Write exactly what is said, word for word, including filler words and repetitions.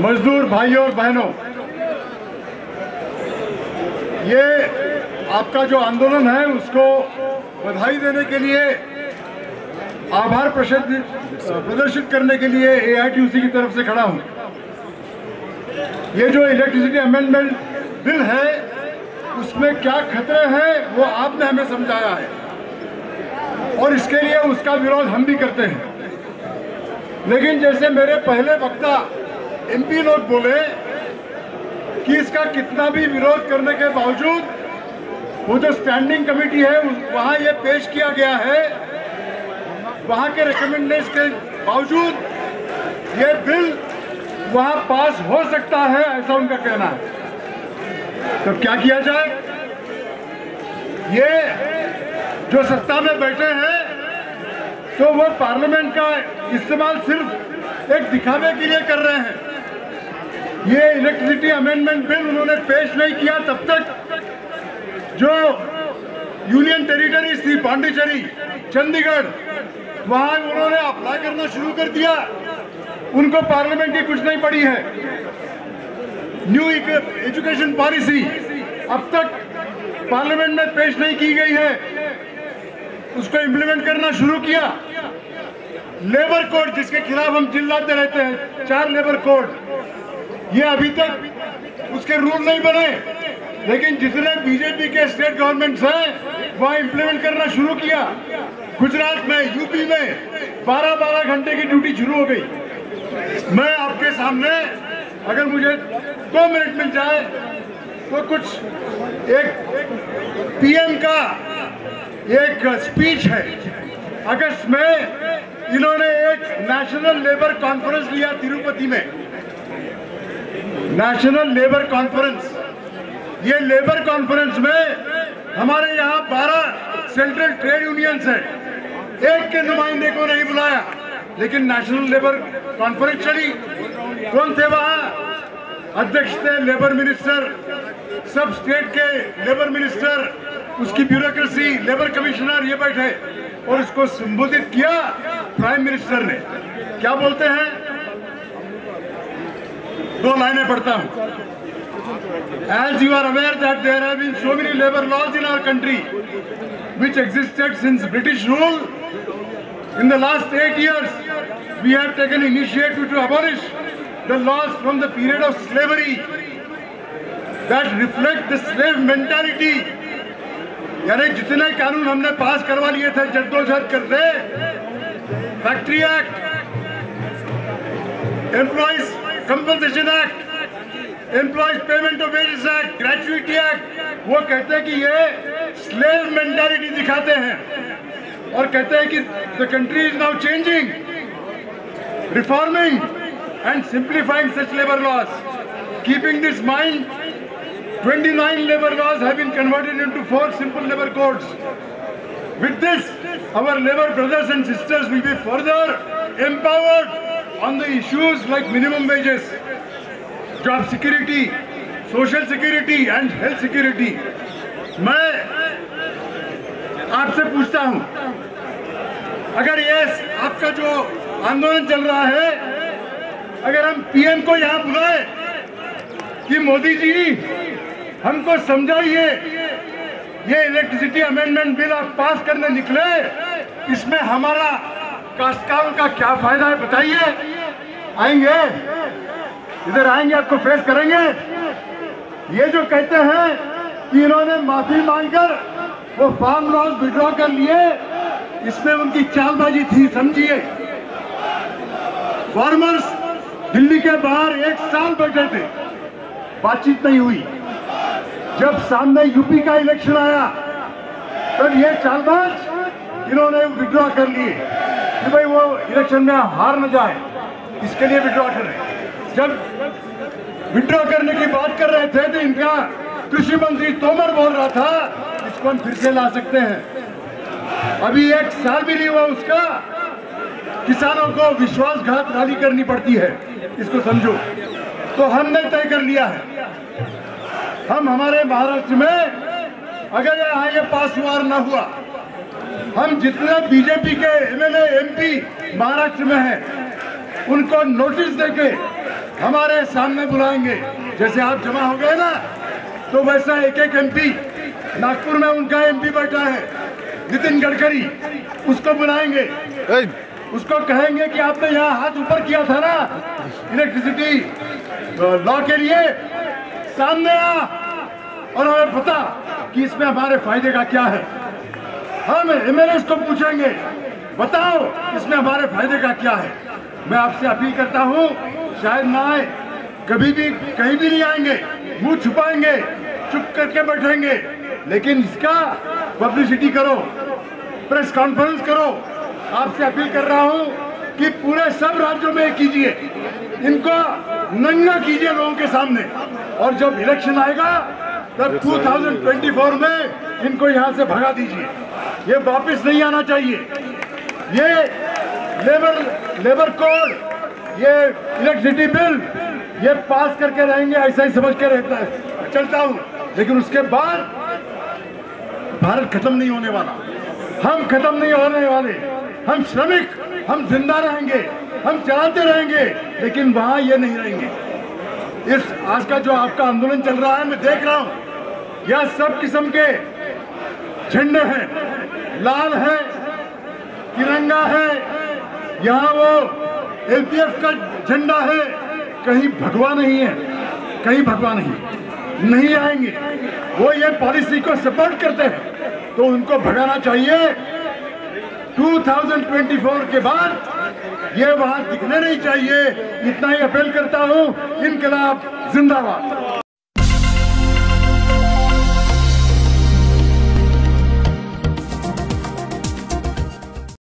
मजदूर भाइयों और बहनों, ये आपका जो आंदोलन है उसको बधाई देने के लिए, आभार प्रदर्शित करने के लिए ए आई टी यू सी की तरफ से खड़ा हूं। ये जो इलेक्ट्रिसिटी अमेंडमेंट बिल है उसमें क्या खतरे हैं वो आपने हमें समझाया है और इसके लिए उसका विरोध हम भी करते हैं। लेकिन जैसे मेरे पहले वक्ता एम पी लोग बोले कि इसका कितना भी विरोध करने के बावजूद वो जो स्टैंडिंग कमेटी है वहाँ ये पेश किया गया है, वहाँ के रिकमेंडेशन के बावजूद ये बिल वहाँ पास हो सकता है, ऐसा उनका कहना है। तो क्या किया जाए? ये जो सत्ता में बैठे हैं तो वो पार्लियामेंट का इस्तेमाल सिर्फ एक दिखावे के लिए कर रहे हैं। ये इलेक्ट्रिसिटी अमेंडमेंट बिल उन्होंने पेश नहीं किया तब तक जो यूनियन टेरिटरीज थी, पांडिचेरी, चंडीगढ़, वहां उन्होंने अप्लाई करना शुरू कर दिया। उनको पार्लियामेंट की कुछ नहीं पड़ी है। न्यू एजुकेशन पॉलिसी अब तक पार्लियामेंट में पेश नहीं की गई है, उसको इम्प्लीमेंट करना शुरू किया। लेबर कोड जिसके खिलाफ हम चिल्लाते रहते हैं, चार लेबर कोड, ये अभी तक उसके रूल नहीं बने, लेकिन जितने बीजेपी के स्टेट गवर्नमेंट्स हैं वहाँ इम्प्लीमेंट करना शुरू किया। गुजरात में, यूपी में बारह बारह घंटे की ड्यूटी शुरू हो गई। मैं आपके सामने अगर मुझे दो मिनट मिल जाए तो कुछ एक पी एम का एक स्पीच है। अगस्त में इन्होंने एक नेशनल लेबर कॉन्फ्रेंस लिया तिरुपति में, नेशनल लेबर कॉन्फ्रेंस। ये लेबर कॉन्फ्रेंस में हमारे यहाँ बारह सेंट्रल ट्रेड यूनियंस हैं, एक के नुमाइंदे को नहीं बुलाया, लेकिन नेशनल लेबर कॉन्फ्रेंस चली। कौन थे वहाँ? अध्यक्ष थे लेबर मिनिस्टर, सब स्टेट के लेबर मिनिस्टर, उसकी ब्यूरोक्रेसी, लेबर कमिश्नर, ये बैठे और इसको संबोधित किया प्राइम मिनिस्टर ने। क्या बोलते हैं? दो लाइनें पढ़ता हूं। As you are aware that there have been so many labor laws in our country which existed since British rule. In the last eight years, we have taken initiative to abolish the laws from the period of slavery that reflect the slave mentality. यानी जितने कानून हमने पास करवा लिए थे जद्दोजहद कर रहे, factory act, employees compensation act, employees payment of wages act, gratuity act, वो कहते हैं कि ये स्लेव मेंटालिटी दिखाते हैं और कहते हैं कि the country is now changing, reforming and simplifying such labour laws. Keeping this mind, twenty-nine labor laws have been converted into four simple labor codes. With this, our labor brothers and sisters will be further empowered on the issues like minimum wages, job security, social security and health security. मैं आपसे पूछता हूं, अगर ये आपका जो आंदोलन चल रहा है, अगर हम पी एम को यहां बुलाए कि मोदी जी हमको समझाइए, ये इलेक्ट्रिसिटी अमेंडमेंट बिल आप पास करने निकले, इसमें हमारा काश्तकारों का क्या फायदा है बताइए? आएंगे? इधर आएंगे, आपको फेस करेंगे? ये जो कहते हैं कि इन्होंने माफी मांगकर वो फार्म लॉज विड्रॉ कर लिए, इसमें उनकी चालबाजी थी, समझिए। फार्मर्स दिल्ली के बाहर एक साल बैठे थे, बातचीत नहीं हुई। जब सामने यूपी का इलेक्शन आया तब ये चालबाज इन्होंने विड्रॉ कर लिए कि भाई वो इलेक्शन में हार न जाए, इसके लिए विड्रॉ कर रहे। जब विड्रॉ करने की बात कर रहे थे तो इनका कृषि मंत्री तोमर बोल रहा था इसको हम फिर से ला सकते हैं। अभी एक साल भी नहीं हुआ उसका, किसानों को विश्वासघात रैली करनी पड़ती है, इसको समझो। तो हमने तय कर लिया है, हम हमारे महाराष्ट्र में अगर यहाँ ये पास हुआ ना हुआ, हम जितने बीजेपी के M L A M P Maharashtra में हैं उनको नोटिस देके हमारे सामने बुलाएंगे। जैसे आप जमा हो गए ना, तो वैसा एक एक एमपी, नागपुर में उनका एमपी बैठा है नितिन गडकरी, उसको बुलाएंगे, उसको कहेंगे कि आपने यहाँ हाथ ऊपर किया था ना इलेक्ट्रिसिटी लॉ के लिए, सामने आ और हमें पता कि इसमें हमारे फायदे का क्या है। हम एमएलए को पूछेंगे, बताओ इसमें हमारे फायदे का क्या है। मैं आपसे अपील करता हूँ, शायद ना आए, कभी भी कहीं भी नहीं आएंगे, मुंह छुपाएंगे, चुप करके बैठेंगे, लेकिन इसका पब्लिसिटी करो, प्रेस कॉन्फ्रेंस करो। आपसे अपील कर रहा हूँ कि पूरे सब राज्यों में कीजिए, इनको नंगा कीजिए लोगों के सामने, और जब इलेक्शन आएगा तब दो हज़ार चौबीस में इनको यहाँ से भगा दीजिए। ये वापस नहीं आना चाहिए। ये लेबर लेबर कोड, ये इलेक्ट्रिसिटी बिल, ये पास करके रहेंगे ऐसा ही समझ के रहता है, चलता हूँ, लेकिन उसके बाद भारत खत्म नहीं होने वाला, हम खत्म नहीं होने वाले, हम श्रमिक, हम जिंदा रहेंगे, हम चलाते रहेंगे, लेकिन वहां ये नहीं रहेंगे। इस आज का जो आपका आंदोलन चल रहा है, मैं देख रहा हूं, यह सब किस्म के झंडे हैं, लाल है, तिरंगा है, यहाँ वो एलपीएफ का झंडा है, कहीं भगवा नहीं है, कहीं भगवा नहीं, नहीं आएंगे। वो ये पॉलिसी को सपोर्ट करते हैं, तो उनको भगाना चाहिए। दो हज़ार चौबीस के बाद ये वहां दिखने नहीं चाहिए। इतना ही अपील करता हूं। इनकलाब जिंदाबाद।